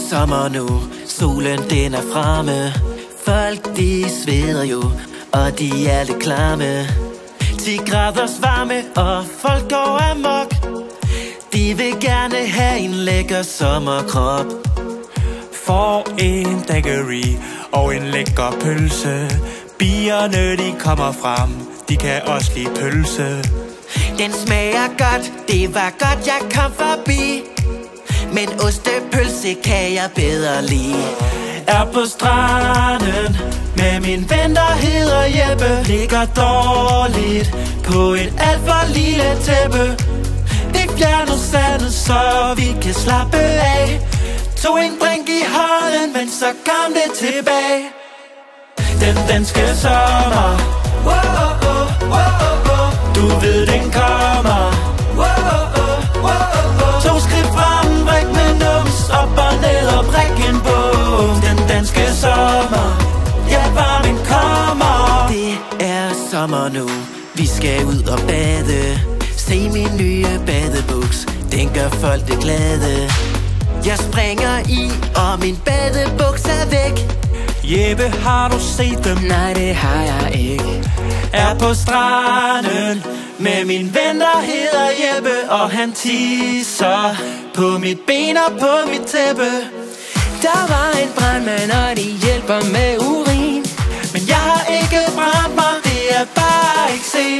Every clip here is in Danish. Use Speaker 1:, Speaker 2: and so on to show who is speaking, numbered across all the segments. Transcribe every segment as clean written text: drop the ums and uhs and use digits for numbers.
Speaker 1: sommer nu, solen den er fremme. Folk de sveder jo, og de er lidt klamme. 10 graders varme, og folk går amok. De vil gerne have en lækker sommerkrop.
Speaker 2: For en daiquiri og en lækker pølse. Bierne de kommer frem, de kan også lide pølse.
Speaker 1: Den smager godt, det var godt jeg kom forbi. Men ostepølse kan jeg bedre lide.
Speaker 2: Er på stranden med min ven der hedder Jeppe.
Speaker 1: Ligger dårligt på et alt for lille tæppe. Vi fjerner sandet, så vi kan slappe af. Tog en drink i hånden, men så kom det tilbage. Den danske sommer, wow, oh, wow, oh. Du ved den kommer, wow, oh, wow, oh. 2 skridt frem, bræk med nums, op og ned og bræk en bog. Den danske sommer, ja varmen kommer. Det er sommer nu, vi skal ud og bade. Se min nye badebuks, den gør folk det glade. Jeg springer i, og min badebuks er væk.
Speaker 2: Jeppe, har du set dem?
Speaker 1: Nej, det har jeg ikke.
Speaker 2: Er på stranden med min ven der hedder Jeppe.
Speaker 1: Og han tisser på mit ben og på mit tæppe. Der var en brandmand, og de hjælper med urin. Men jeg har ikke brændt mig, det er bare eksem.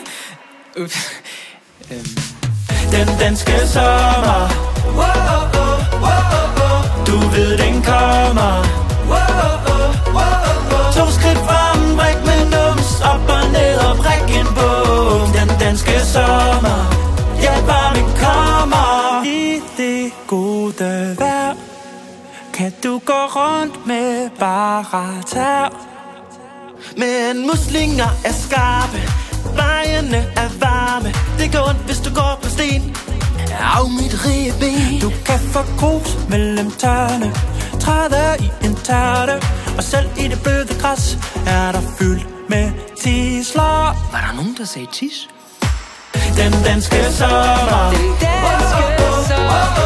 Speaker 1: Den danske sommer, wow, oh, wow, oh. Du ved den kommer, wow, oh, wow, oh. 2 skridt frem, bræk med nums, op og ned og bræk en bog. Den danske sommer, ja varmen kommer.
Speaker 2: I det gode vejr kan du gå rundt med bare tær.
Speaker 1: Men muslinger er skarpe, vejene er varme. Det går ondt, hvis du går på sten. Af mit ribben.
Speaker 2: Du kan få grus mellem tørne, træde i en tærte. Og selv i det bløde græs er der fyldt med tisler.
Speaker 1: Var der nogen, der sagde tis? Den danske sommer,
Speaker 3: Den danske sommer.